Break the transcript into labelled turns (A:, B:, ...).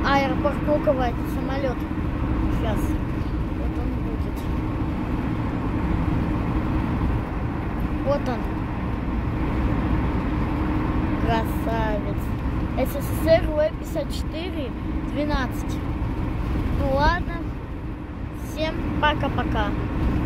A: Аэропорт Пулково, это самолет. Сейчас. Вот он будет. Вот он. Красавец. СССР В-54-12. Ну ладно. Всем пока-пока.